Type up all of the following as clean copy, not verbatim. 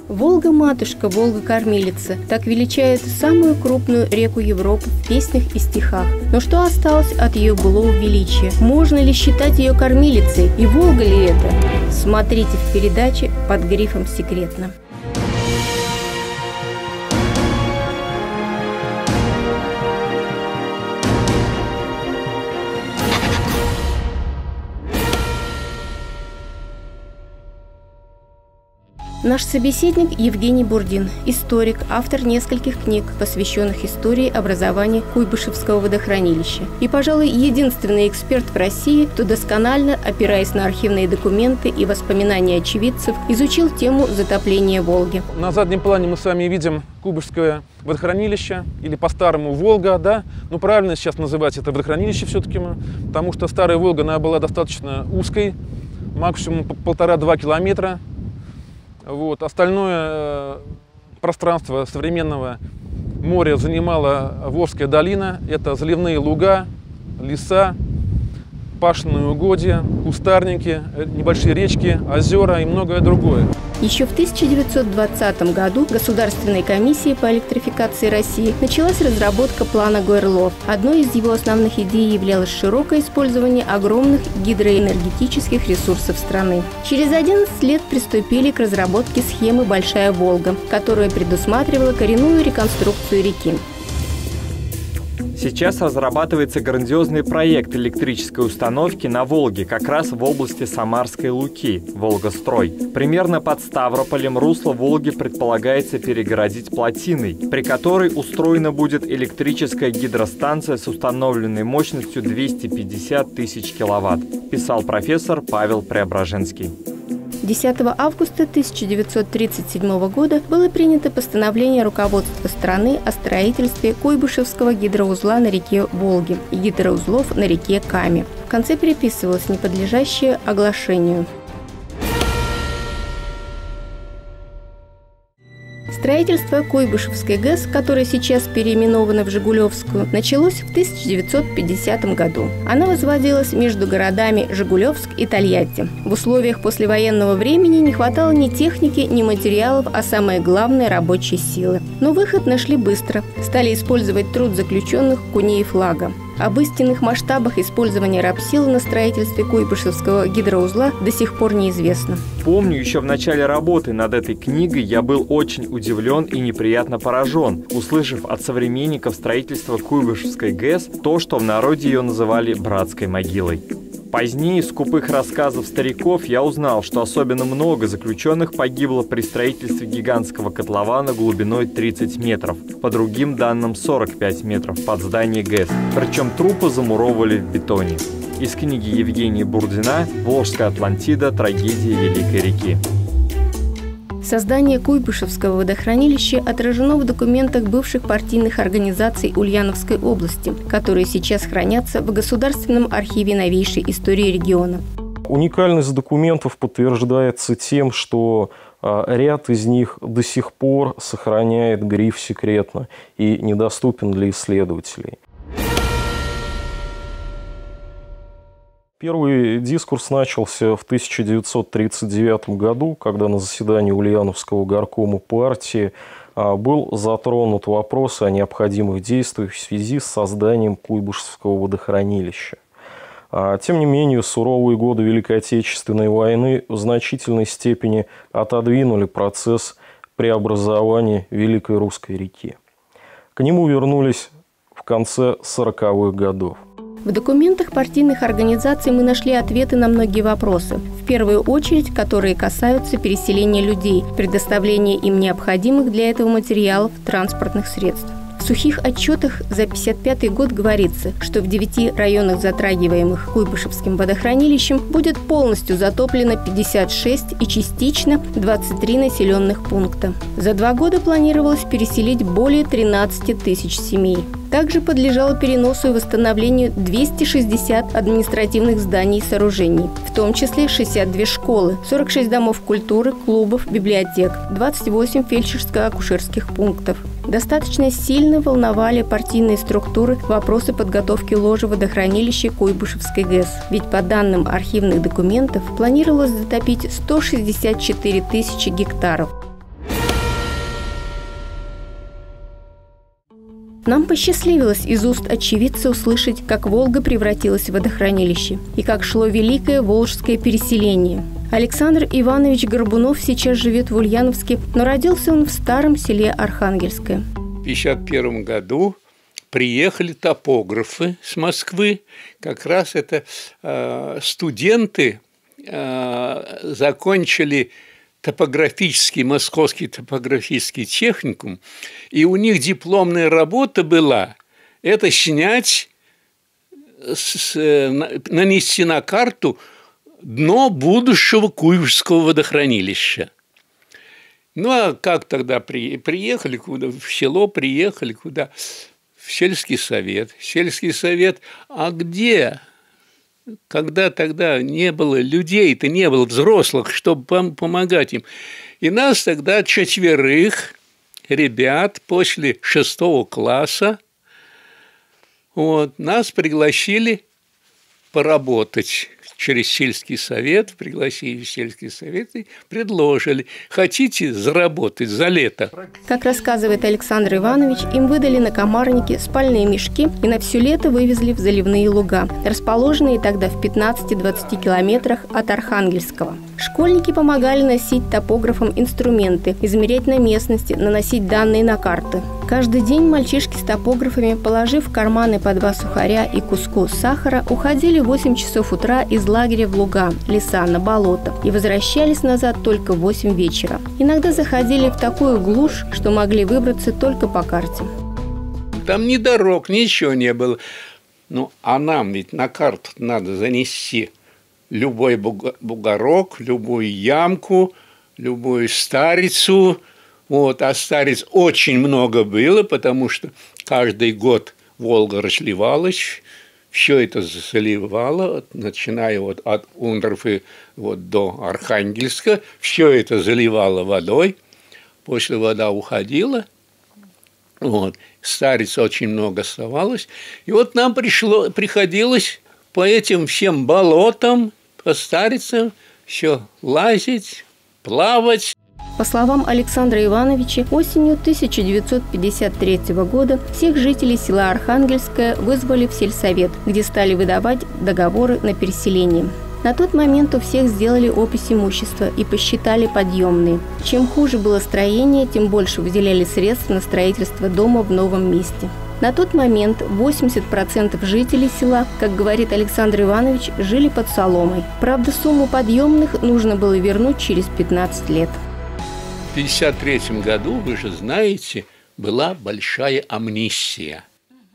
Волга-матушка, Волга-кормилица – так величают самую крупную реку Европы в песнях и стихах. Но что осталось от ее былого величия? Можно ли считать ее кормилицей? И Волга ли это? Смотрите в передаче под грифом «Секретно». Наш собеседник Евгений Бурдин, историк, автор нескольких книг, посвященных истории образования Куйбышевского водохранилища. И, пожалуй, единственный эксперт в России, кто досконально, опираясь на архивные документы и воспоминания очевидцев, изучил тему затопления Волги. На заднем плане мы с вами видим Куйбышевское водохранилище, или по-старому Волга, да? Ну, правильно сейчас называть это водохранилище все-таки, потому что старая Волга, она была достаточно узкой, максимум 1,5–2 километра. Вот. Остальное пространство современного моря занимала Волжская долина. Это заливные луга, леса, пашенные угодья, кустарники, небольшие речки, озера и многое другое. Еще в 1920 году Государственной комиссией по электрификации России началась разработка плана ГОЭРЛО. Одной из его основных идей являлось широкое использование огромных гидроэнергетических ресурсов страны. Через 11 лет приступили к разработке схемы «Большая Волга», которая предусматривала коренную реконструкцию реки. Сейчас разрабатывается грандиозный проект электрической установки на Волге, как раз в области Самарской Луки, Волгострой. Примерно под Ставрополем русло Волги предполагается перегородить плотиной, при которой устроена будет электрическая гидростанция с установленной мощностью 250 тысяч киловатт, писал профессор Павел Преображенский. 10 августа 1937 года было принято постановление руководства страны о строительстве Куйбышевского гидроузла на реке Волге и гидроузлов на реке Каме. В конце переписывалось неподлежащее оглашению. Строительство Куйбышевской ГЭС, которая сейчас переименована в Жигулевскую, началось в 1950 году. Она возводилась между городами Жигулевск и Тольятти. В условиях послевоенного времени не хватало ни техники, ни материалов, а самое главное – рабочей силы. Но выход нашли быстро. Стали использовать труд заключенных куней флага. Об истинных масштабах использования рабсилы на строительстве Куйбышевского гидроузла до сих пор неизвестно. Помню, еще в начале работы над этой книгой я был очень удивлен и неприятно поражен, услышав от современников строительства Куйбышевской ГЭС то, что в народе ее называли «братской могилой». Позднее из скупых рассказов стариков я узнал, что особенно много заключенных погибло при строительстве гигантского котлована глубиной 30 метров, по другим данным 45 метров под здание ГЭС, причем трупы замуровывали в бетоне. Из книги Евгения Бурдина «Волжская Атлантида. Трагедия Великой реки». Создание Куйбышевского водохранилища отражено в документах бывших партийных организаций Ульяновской области, которые сейчас хранятся в Государственном архиве новейшей истории региона. Уникальность документов подтверждается тем, что ряд из них до сих пор сохраняет гриф «Секретно» и недоступен для исследователей. Первый дискурс начался в 1939 году, когда на заседании Ульяновского горкома партии был затронут вопрос о необходимых действиях в связи с созданием Куйбышевского водохранилища. Тем не менее, суровые годы Великой Отечественной войны в значительной степени отодвинули процесс преобразования Великой Русской реки. К нему вернулись в конце 40-х годов. В документах партийных организаций мы нашли ответы на многие вопросы, в первую очередь, которые касаются переселения людей, предоставления им необходимых для этого материалов транспортных средств. В сухих отчетах за 1955 год говорится, что в 9 районах, затрагиваемых Куйбышевским водохранилищем, будет полностью затоплено 56 и частично 23 населенных пункта. За 2 года планировалось переселить более 13 тысяч семей. Также подлежало переносу и восстановлению 260 административных зданий и сооружений, в том числе 62 школы, 46 домов культуры, клубов, библиотек, 28 фельдшерско-акушерских пунктов. Достаточно сильно волновали партийные структуры вопросы подготовки ложа водохранилища Куйбышевской ГЭС, ведь по данным архивных документов планировалось затопить 164 тысячи гектаров. Нам посчастливилось из уст очевидца услышать, как Волга превратилась в водохранилище и как шло великое волжское переселение. Александр Иванович Горбунов сейчас живет в Ульяновске, но родился он в старом селе Архангельское. В 1951 году приехали топографы с Москвы. Как раз это студенты закончили московский топографический техникум, и у них дипломная работа была – это снять, нанести на карту дно будущего Куйбышевского водохранилища. Ну, а как тогда приехали куда? В село приехали куда? В сельский совет. Сельский совет, а где? Когда тогда не было людей-то, не было взрослых, чтобы помогать им. И нас тогда 4 ребят после 6 класса нас пригласили поработать через сельский совет, пригласили в сельский совет и предложили: хотите заработать за лето? Как рассказывает Александр Иванович, им выдали на Комарнике спальные мешки и на все лето вывезли в заливные луга, расположенные тогда в 15-20 километрах от Архангельского. Школьники помогали носить топографам инструменты, измерять на местности, наносить данные на карты. Каждый день мальчишки с топографами, положив в карманы по 2 сухаря и куску сахара, уходили в 8 часов утра из лагеря в луга, леса, на болото и возвращались назад только в 8 вечера. Иногда заходили в такую глушь, что могли выбраться только по карте. Там ни дорог, ничего не было. Ну, а нам ведь на карту надо занести любой бугорок, любую ямку, любую старицу. А стариц очень много было, потому что каждый год Волга разливалась, все это заливало, начиная от Ундрфы до Архангельска, все это заливало водой. После вода уходила, стариц очень много оставалось. И нам приходилось по этим всем болотам, по старицам все лазить, плавать. По словам Александра Ивановича, осенью 1953 года всех жителей села Архангельское вызвали в сельсовет, где стали выдавать договоры на переселение. На тот момент у всех сделали опись имущества и посчитали подъемные. Чем хуже было строение, тем больше выделяли средств на строительство дома в новом месте. На тот момент 80% жителей села, как говорит Александр Иванович, жили под соломой. Правда, сумму подъемных нужно было вернуть через 15 лет. В 1953 году, вы же знаете, была большая амнистия.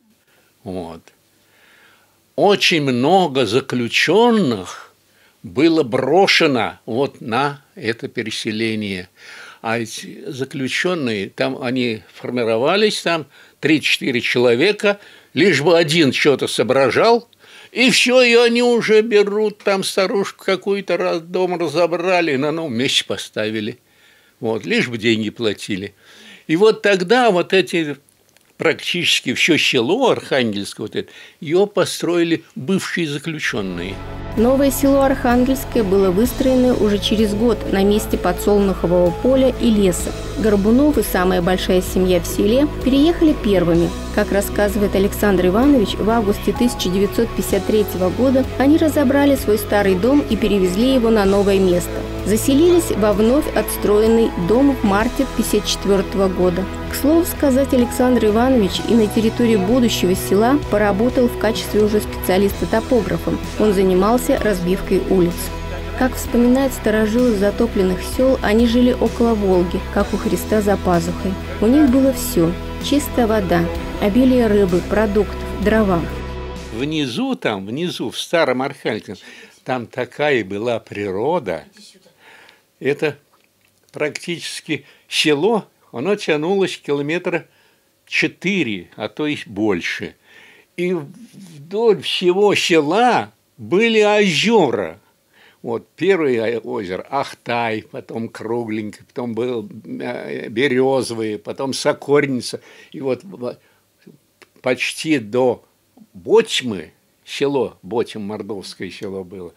Очень много заключенных было брошено на это переселение. А эти заключенные, там они формировались, там 3-4 человека, лишь бы один что-то соображал, и все, и они уже берут там старушку какую-то, дом разобрали, на новом месте поставили. Лишь бы деньги платили. И тогда эти практически все село Архангельское, ее построили бывшие заключенные. Новое село Архангельское было выстроено уже через год на месте подсолнухового поля и леса. Горбуновы, самая большая семья в селе, переехали первыми. Как рассказывает Александр Иванович, в августе 1953 года они разобрали свой старый дом и перевезли его на новое место. Заселились во вновь отстроенный дом в марте 1954 года. К слову сказать, Александр Иванович и на территории будущего села поработал в качестве уже специалиста-топографом. Он занимался разбивкой улиц. Как вспоминают старожилы затопленных сел, они жили около Волги, как у Христа за пазухой. У них было все – чистая вода, обилие рыбы, продуктов, дрова. Внизу, в старом Архангельске, там такая была природа. Это практически село, оно тянулось километра 4, а то и больше. И вдоль всего села были озера. Первое озеро Ахтай, потом Кругленькое, потом был Березовый, потом Сокорница. И почти до Ботьмы, село, Ботьм-Мордовское село было,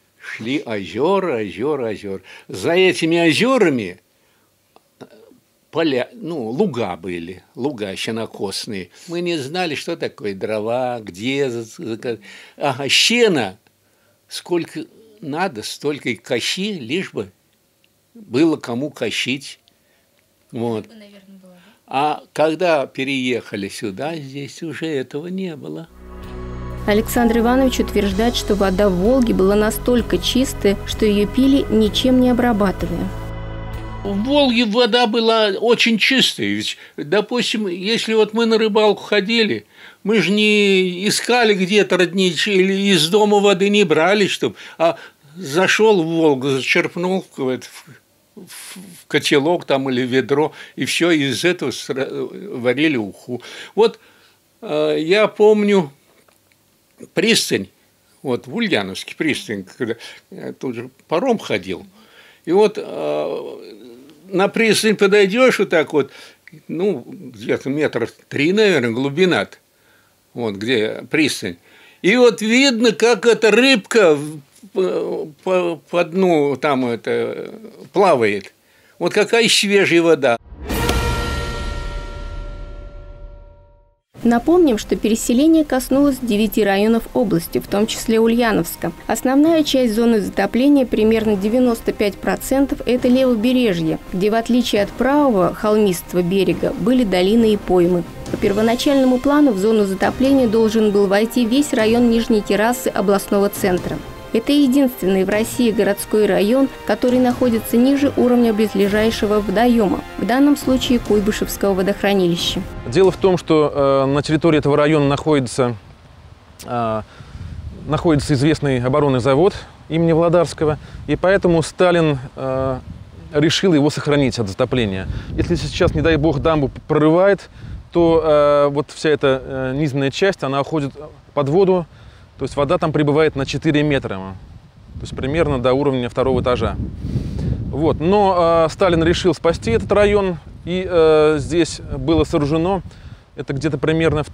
шли озера. За этими озерами поля, луга были, луга щенокосные. Мы не знали, что такое дрова, где, щена, сколько надо, столько и кощи, лишь бы было кому кощить. Вот. А когда переехали сюда, здесь уже этого не было. Александр Иванович утверждает, что вода в Волге была настолько чистая, что ее пили, ничем не обрабатывая. В Волге вода была очень чистая. Ведь, допустим, если вот мы на рыбалку ходили, мы же не искали где-то роднички или из дома воды не брали, а зашел в Волгу, зачерпнул в котелок там или ведро, и все, из этого варили уху. Вот я помню пристань, вот в Ульяновске пристань, когда я тут же паром ходил, и вот на пристань подойдешь вот так вот, где-то 3 метра, наверное, глубина, вот где пристань, и вот видно, как эта рыбка по дну там плавает. Вот какая свежая вода. Напомним, что переселение коснулось 9 районов области, в том числе Ульяновска. Основная часть зоны затопления, примерно 95%, это левобережье, где, в отличие от правого холмистого берега, были долины и поймы. По первоначальному плану в зону затопления должен был войти весь район Нижней террасы областного центра. Это единственный в России городской район, который находится ниже уровня близлежащего водоема, в данном случае Куйбышевского водохранилища. Дело в том, что на территории этого района находится известный оборонный завод имени Владарского, и поэтому Сталин решил его сохранить от затопления. Если сейчас, не дай бог, дамбу прорывает, то вот вся эта низменная часть, она уходит под воду. То есть вода там прибывает на 4 метра, то есть примерно до уровня 2-го этажа. Вот. Но Сталин решил спасти этот район, и здесь было сооружено, это где-то примерно в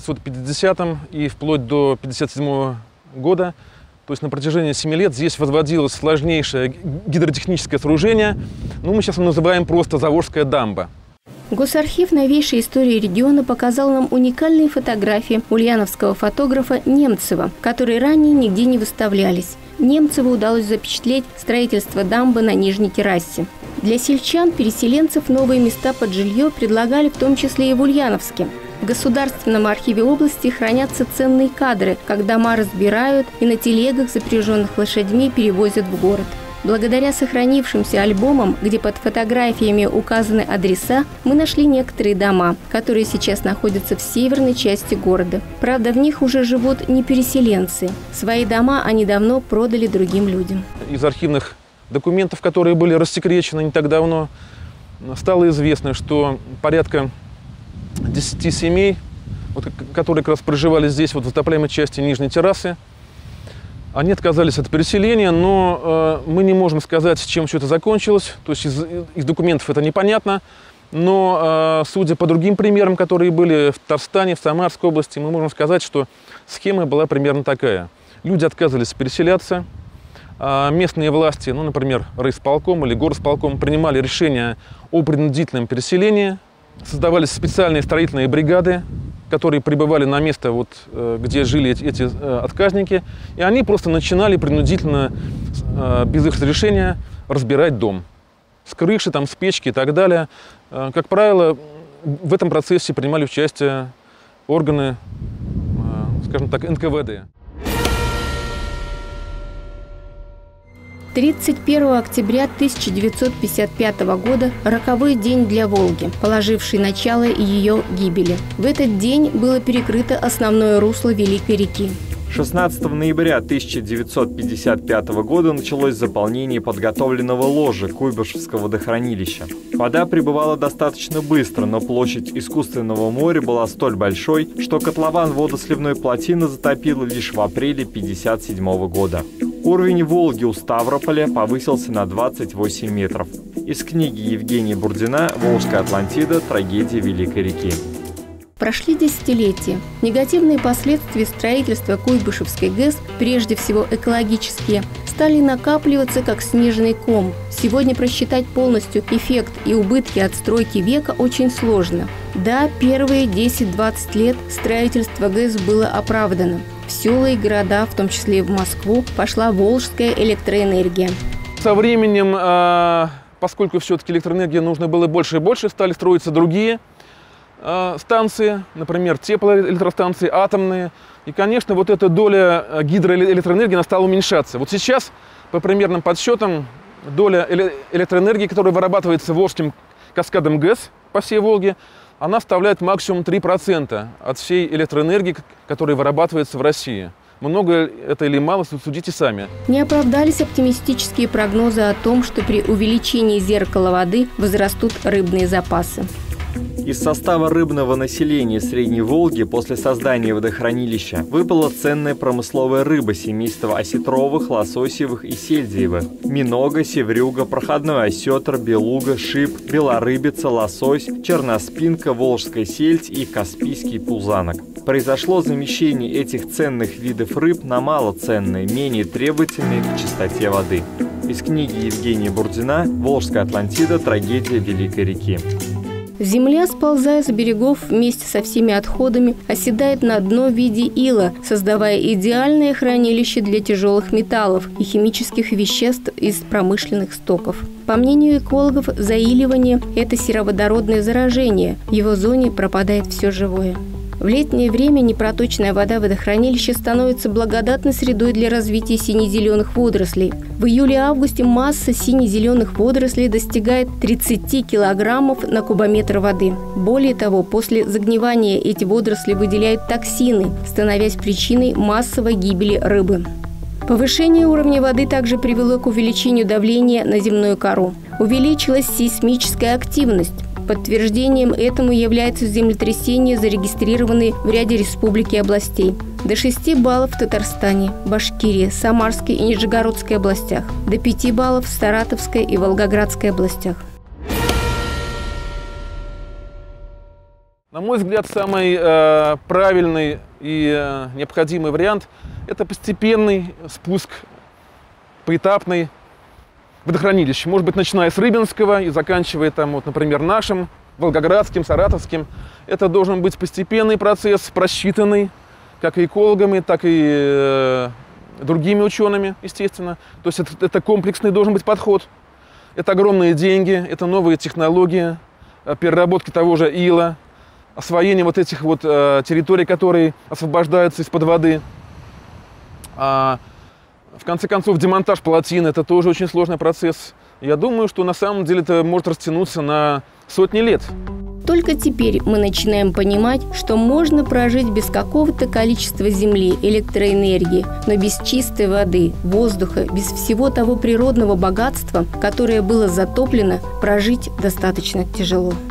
1950-м и вплоть до 1957 года, то есть на протяжении 7 лет здесь возводилось сложнейшее гидротехническое сооружение, мы сейчас его называем просто Заволжская дамба. Госархив новейшей истории региона показал нам уникальные фотографии ульяновского фотографа Немцева, которые ранее нигде не выставлялись. Немцеву удалось запечатлеть строительство дамбы на Нижней террасе. Для сельчан, переселенцев, новые места под жилье предлагали в том числе и в Ульяновске. В Государственном архиве области хранятся ценные кадры, как дома разбирают и на телегах, запряженных лошадьми, перевозят в город. Благодаря сохранившимся альбомам, где под фотографиями указаны адреса, мы нашли некоторые дома, которые сейчас находятся в северной части города. Правда, в них уже живут не переселенцы. Свои дома они давно продали другим людям. Из архивных документов, которые были рассекречены не так давно, стало известно, что порядка 10 семей, которые как раз проживали здесь, в затопляемой части Нижней террасы, они отказались от переселения, но мы не можем сказать, чем все это закончилось. То есть из документов это непонятно. Но судя по другим примерам, которые были в Татарстане, в Самарской области, мы можем сказать, что схема была примерно такая. Люди отказывались переселяться. Местные власти, например, райисполком или горосполком, принимали решение о принудительном переселении. Создавались специальные строительные бригады, которые прибывали на место, где жили эти отказники, и они просто начинали принудительно, без их разрешения, разбирать дом. С крыши, с печки и так далее. Как правило, в этом процессе принимали участие органы, скажем так, НКВД. 31 октября 1955 года – роковой день для Волги, положивший начало ее гибели. В этот день было перекрыто основное русло Великой реки. 16 ноября 1955 года началось заполнение подготовленного ложа Куйбышевского водохранилища. Вода прибывала достаточно быстро, но площадь искусственного моря была столь большой, что котлован водосливной плотины затопило лишь в апреле 1957 года. Уровень Волги у Ставрополя повысился на 28 метров. Из книги Евгения Бурдина «Волжская Атлантида. Трагедия Великой реки». Прошли десятилетия. Негативные последствия строительства Куйбышевской ГЭС, прежде всего экологические, стали накапливаться, как снежный ком. Сегодня просчитать полностью эффект и убытки от стройки века очень сложно. Да, первые 10-20 лет строительство ГЭС было оправдано. В села и города, в том числе и в Москву, пошла волжская электроэнергия. Со временем, поскольку все-таки электроэнергии нужно было больше и больше, стали строиться другие станции, например, теплоэлектростанции, атомные. И, конечно, вот эта доля гидроэлектроэнергии она стала уменьшаться. Вот сейчас, по примерным подсчетам, доля электроэнергии, которая вырабатывается Волжским каскадом ГЭС по всей Волге, она составляет максимум 3% от всей электроэнергии, которая вырабатывается в России. Много это или мало, судите сами. Не оправдались оптимистические прогнозы о том, что при увеличении зеркала воды возрастут рыбные запасы. Из состава рыбного населения Средней Волги после создания водохранилища выпала ценная промысловая рыба семейства осетровых, лососевых и сельдзевых. Минога, севрюга, проходной осетр, белуга, шип, белорыбица, лосось, черноспинка, волжская сельдь и каспийский пузанок. Произошло замещение этих ценных видов рыб на малоценные, менее требовательные к чистоте воды. Из книги Евгения Бурдина «Волжская Атлантида. Трагедия Великой реки». Земля, сползая с берегов вместе со всеми отходами, оседает на дно в виде ила, создавая идеальное хранилище для тяжелых металлов и химических веществ из промышленных стоков. По мнению экологов, заиливание – это сероводородное заражение. В его зоне пропадает все живое. В летнее время непроточная вода водохранилища становится благодатной средой для развития сине-зеленых водорослей. В июле-августе масса сине-зеленых водорослей достигает 30 килограммов на кубометр воды. Более того, после загнивания эти водоросли выделяют токсины, становясь причиной массовой гибели рыбы. Повышение уровня воды также привело к увеличению давления на земную кору. Увеличилась сейсмическая активность. Подтверждением этому являются землетрясения, зарегистрированные в ряде республик и областей. До 6 баллов в Татарстане, Башкирии, Самарской и Нижегородской областях. До 5 баллов в Саратовской и Волгоградской областях. На мой взгляд, самый правильный и необходимый вариант – это постепенный спуск, поэтапный, водохранилищ. Может быть, начиная с Рыбинского и заканчивая там, вот, например, нашим, Волгоградским, Саратовским. Это должен быть постепенный процесс, просчитанный как и экологами, так и другими учеными, естественно. То есть это комплексный должен быть подход. Это огромные деньги, это новые технологии, переработки того же ила, освоение вот этих вот территорий, которые освобождаются из-под воды. В конце концов, демонтаж плотин – это тоже очень сложный процесс. Я думаю, что на самом деле это может растянуться на сотни лет. Только теперь мы начинаем понимать, что можно прожить без какого-то количества земли, электроэнергии, но без чистой воды, воздуха, без всего того природного богатства, которое было затоплено, прожить достаточно тяжело.